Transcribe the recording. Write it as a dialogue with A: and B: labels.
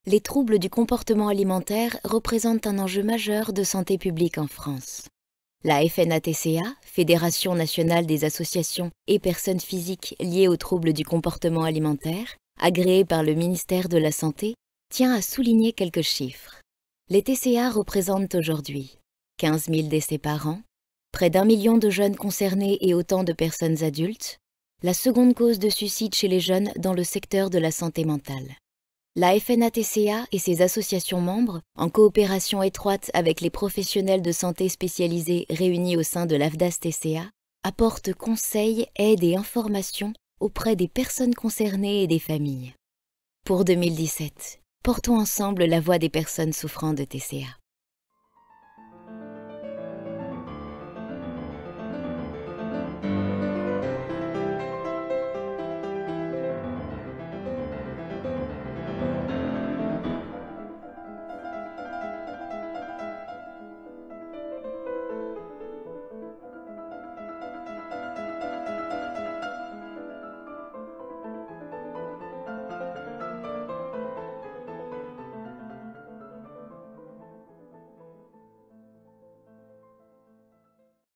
A: Les troubles du comportement alimentaire représentent un enjeu majeur de santé publique en France. La FNATCA, Fédération nationale des associations et personnes physiques liées aux troubles du comportement alimentaire, agréée par le ministère de la Santé, tient à souligner quelques chiffres. Les TCA représentent aujourd'hui 15 000 décès par an, près d'1 million de jeunes concernés et autant de personnes adultes, la seconde cause de suicide chez les jeunes dans le secteur de la santé mentale. La FNATCA et ses associations membres, en coopération étroite avec les professionnels de santé spécialisés réunis au sein de l'AFDAS-TCA, apportent conseils, aides et informations auprès des personnes concernées et des familles. Pour 2017, portons ensemble la voix des personnes souffrant de TCA.